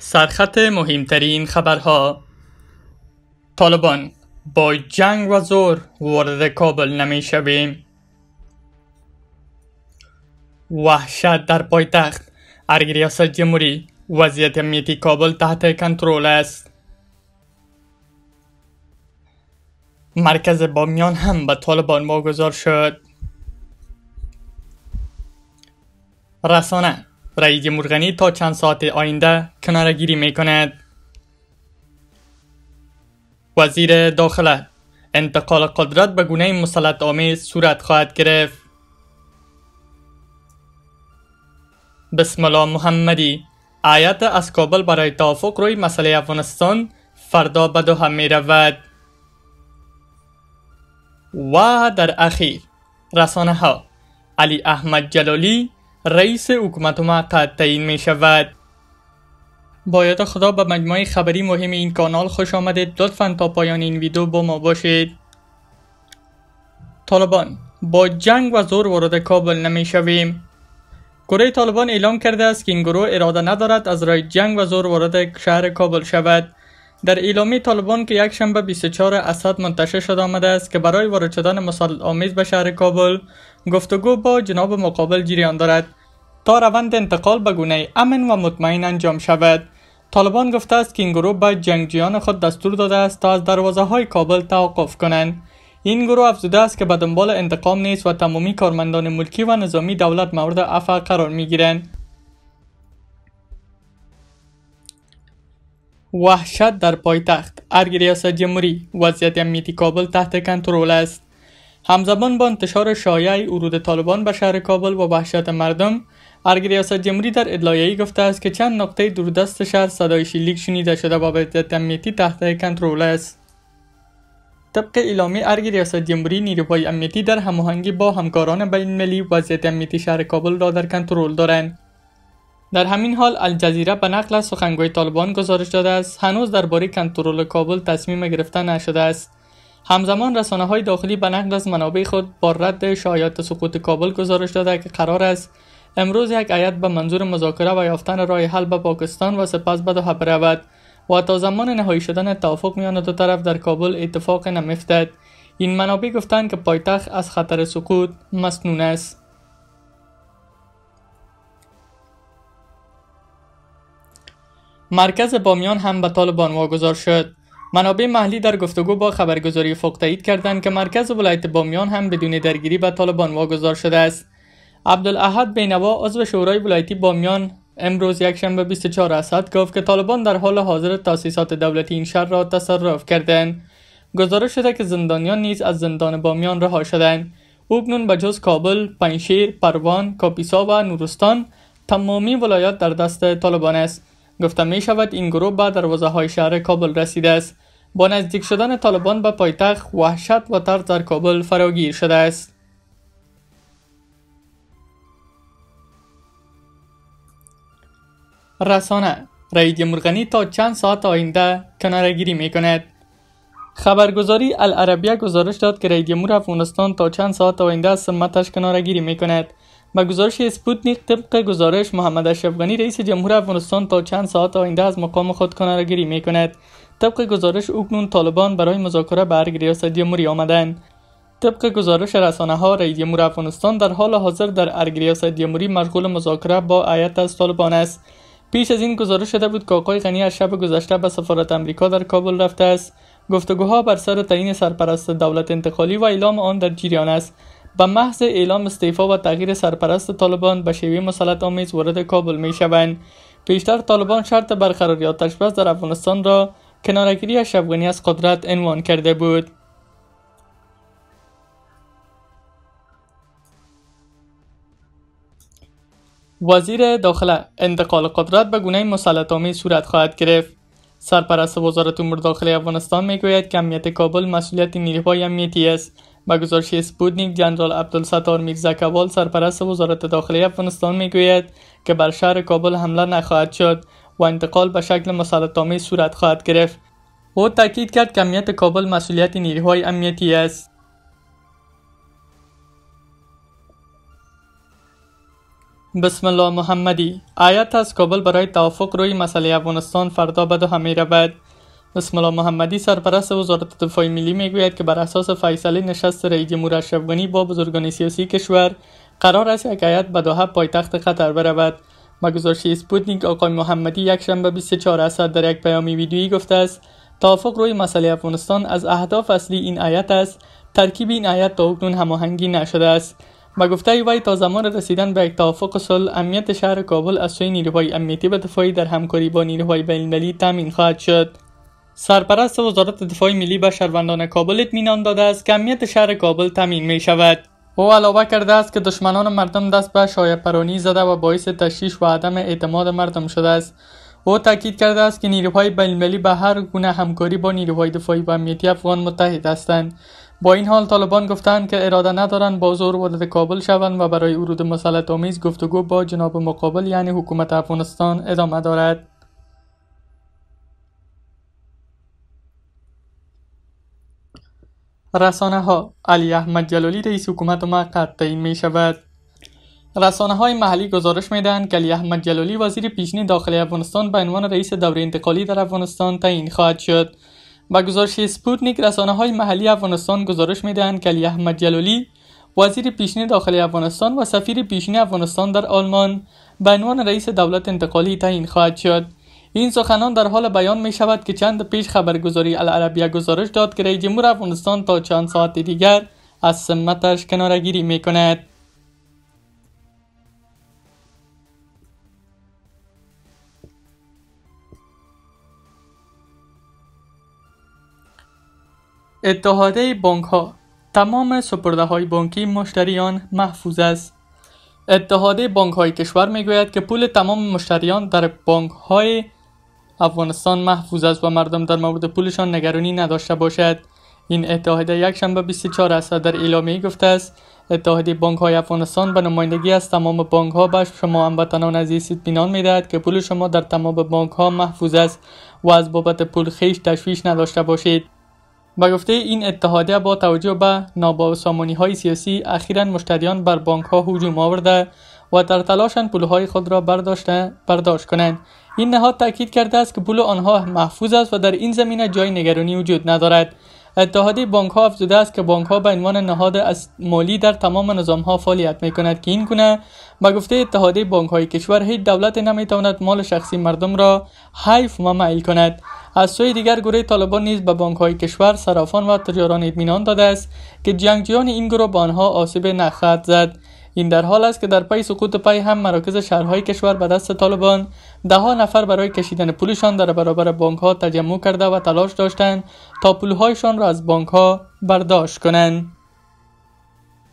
سرخط مهمترین خبرها: طالبان: با جنگ و زور وارد کابل نمی شویم. وحشت در پایتخت. ارگ ریاست جمهوری: وضعیت امنیتی کابل تحت کنترل است. مرکز بامیان هم به طالبان واگذار شد. رسانه: رئیس جمهور غنی تا چند ساعت آینده کناره‌گیری می کند. وزیر داخله: انتقال قدرت به گونه مسلط آمیز صورت خواهد گرفت. بسم الله محمدی: هیئت از کابل برای توافق روی مسئله افغانستان فردا به دوحه می رود. و در اخیر رسانه ها: علی احمد جلالی رئیس حکومت موقت تعیین می شود. با یاد خدا به مجموعه خبری مهم این کانال خوش آمدید. لطفاً تا پایان این ویدیو با ما باشید. طالبان: با جنگ و زور وارد کابل نمی شویم. گروه طالبان اعلام کرده است که این گروه اراده ندارد از راه جنگ و زور وارد شهر کابل شود. در اعلامیه طالبان که یک شنبه 24 اسد منتشر شده آمده است که برای وارد شدن مسلط آمیز به شهر کابل گفتگو با جناب مقابل جریان دارد تا روند انتقال به گونه امن و مطمئن انجام شود. طالبان گفته است که این گروه به جنگجویان خود دستور داده است تا از دروازه های کابل توقف کنند. این گروه افزوده است که به دنبال انتقام نیست و تمامی کارمندان ملکی و نظامی دولت مورد عفو قرار می گیرند. وحشت در پایتخت. ارگ ریاست جمهوری: وضعیت امنیتی کابل تحت کنترل است. همزمان با انتشار شایع ورود طالبان به شهر کابل و وحشت مردم، ارگ ریاست جمهوری در ادعایه‌ای گفته است که چند نقطه دوردست شهر صدای شلیک شنیده شده و وضعیت امنیتی تحت کنترل است. طبق اعلامیه ارگ ریاست جمهوری، نیروهای امنیتی در هماهنگی با همکاران بین‌المللی وضعیت امنیتی شهر کابل را در کنترل دارند. در همین حال الجزیره به نقل از سخنگوی طالبان گزارش داده است هنوز درباره کنترل کابل تصمیم گرفته نشده است. همزمان رسانه‌های داخلی به نقل از منابع خود با رد شایعات سقوط کابل گزارش داده که قرار است امروز یک هیئت به منظور مذاکره و یافتن راه حل به پاکستان و سپس به دوحه برود و تا زمان نهایی شدن توافق میان دو طرف در کابل اتفاق نمیفتد. این منابع گفتند که پایتخت از خطر سقوط مسنون است. مرکز بامیان هم به طالبان واگذار شد. منابع محلی در گفتگو با خبرگزاری فوق تایید کردند که مرکز ولایت بامیان هم بدون درگیری به طالبان واگذار شده است. عبدالاحد بینوا عضو شورای ولایتی بامیان امروز یکشنبه 24 اسد گفت که طالبان در حال حاضر تاسیسات دولتی این شهر را تصرف کردند. گزارش شده که زندانیان نیز از زندان بامیان رها شدند. او اکنون به جز کابل، پنجشیر، پروان، کاپیسا و نورستان تمامی ولایات در دست طالبان است. گفته می شود این گروه به دروازه های شهر کابل رسیده است. با نزدیک شدن طالبان به پایتخت، وحشت و ترس در کابل فراگیر شده است. رسانه: رئیس جمهور غنی تا چند ساعت آینده کناره‌گیری می کند. خبرگزاری العربیه گزارش داد که رئیس جمهور افغانستان تا چند ساعت آینده از سمتش کناره‌گیری می کند. با گزارش اسپوتنیک، طبق گزارش محمد اشرف غنی رئیس جمهور افغانستان تا چند ساعت آینده از مقام خود کناره‌گیری می کند. طبق گزارش اکنون طالبان برای مذاکره به ارگ ریاست جمهوری آمدند. طبق گزارش رسانه ها، رئیس جمهور افغانستان در حال حاضر در ارگ ریاست جمهوری مشغول مذاکره با هیئت از طالبان است. پیش از این گزارش شده بود که آقای غنی از شب گذشته به سفارت آمریکا در کابل رفته است. گفتگوها بر سر تعیین سرپرست دولت انتقالی و اعلام آن در جریان است. به محض اعلام استعفا و تغییر سرپرست طالبان به شیوه مسلط آمیز وارد کابل می شوند. پیشتر طالبان شرط برقراری آتش بس در افغانستان را کناره‌گیری اشرف غنی از قدرت عنوان کرده بود. وزیر داخله: انتقال قدرت به گونه مسلط آمیز صورت خواهد گرفت. سرپرست وزارت امور داخلی افغانستان میگوید که امنیت کابل مسئولیت نیروهای امنیتی است. با گزارش اسپوتنیک، جنرال عبدالستار میرزاکوال سرپرست وزارت داخلی افغانستان میگوید که بر شهر کابل حمله نخواهد شد و انتقال به شکل مسلط آمیز صورت خواهد گرفت. او تاکید کرد که امنیت کابل مسئولیت نیروهای امنیتی است. بسم الله محمدی. آیت از کابل برای توافق روی مسئله افغانستان فردا به دوحه می‌رود. بسم الله محمدی سرپرست وزارت دفاع ملی میگوید که بر اساس فیصله نشست رئیس جمهور اشرف غنی با بزرگان سیاسی کشور قرار است یک هیئت به دوحه پایتخت قطر برود. با گزارش اسپوتنیک آقای محمدی یک شنبه 24 اسد در یک پیام ویدیویی گفته است توافق روی مسئله افغانستان از اهداف اصلی این هیئت است. ترکیب این هیئت تا اکنون هماهنگی نشده است. با گفته وی تا زمان رسیدن به یک توافق صلح امنیت شهر کابل از سوی نیروهای امنیتی و دفاعی در همکاری با نیروهای بین‌المللی تامین خواهد شد. سرپرست وزارت دفاع ملی به شهروندان کابل اطمینان داده است که امنیت شهر کابل تامین می شود. او علاوه کرده است که دشمنان مردم دست به شایع‌پرانی زده و باعث تشویش و عدم اعتماد مردم شده است. او تاکید کرده است که نیروهای بین‌المللی به هر گونه همکاری با نیروهای دفاعی و امنیتی افغان متحد هستند. با این حال طالبان گفتند که اراده ندارند با زور وارد کابل شوند و برای ورود مسلط‌آمیز گفتگو با جناح مقابل یعنی حکومت افغانستان ادامه دارد. رسانه ها: علی احمد جلالی رئیس حکومت موقت تعیین می شود. رسانه های محلی گزارش می دهند که علی احمد جلالی وزیر پیشین داخلی افغانستان به عنوان رئیس دوره انتقالی در افغانستان تعیین خواهد شد. با گزارش اسپوتنیک رسانه های محلی افغانستان گزارش می دهند که علی احمد جلالی وزیر پیشین داخلی افغانستان و سفیر پیشین افغانستان در آلمان به عنوان رئیس دولت انتقالی تعیین خواهد شد. این سخنان در حال بیان می شود که چند پیش خبرگزاری العربیه گزارش داد که رئیس جمهور افغانستان تا چند ساعت دیگر از سمتش کناره‌گیری می کند. اتحادیه بانک ها: تمام سپرده های بانکی مشتریان محفوظ است. اتحادیه بانک های کشور می گوید که پول تمام مشتریان در بانک های افغانستان محفوظ است و مردم در مورد پولشان نگرانی نداشته باشد. این اتحادیه یک شنبه 24 اسد در اعلامیه گفته است اتحادیه بانک های افغانستان به نمایندگی از تمام بانک ها به شما هموطنان عزیز اطمینان می‌دهد که پول شما در تمام بانک ها محفوظ است و از بابت پول خویش تشویش نداشته باشید. با گفته این اتحادیه با توجه به نابسامانی های سیاسی اخیراً مشتریان بر بانک ها هجوم آورده و در تلاشند پول های خود را برداشت کنند. این نهاد تاکید کرده است که پول آنها محفوظ است و در این زمینه جای نگرانی وجود ندارد. اتحادیه بانک ها افزوده است که بانک ها به عنوان نهاد مالی در تمام نظام ها فعالیت می کند که این گونه با گفته اتحادیه بانک های کشور هیچ دولت نمی تواند مال شخصی مردم را حیف و مایل کند. از سوی دیگر گروه طالبان نیز به بانک های کشور، صرافان و تجاران اطمینان داده است که جنگجویان این گروه به آنها آسیب نخواهد زد. این در حال است که در پی سقوط پی هم مراکز شهرهای کشور به دست طالبان ده‌ها نفر برای کشیدن پولشان در برابر بانک ها تجمع کرده و تلاش داشتند تا پولهایشان را از بانک ها برداشت کنند.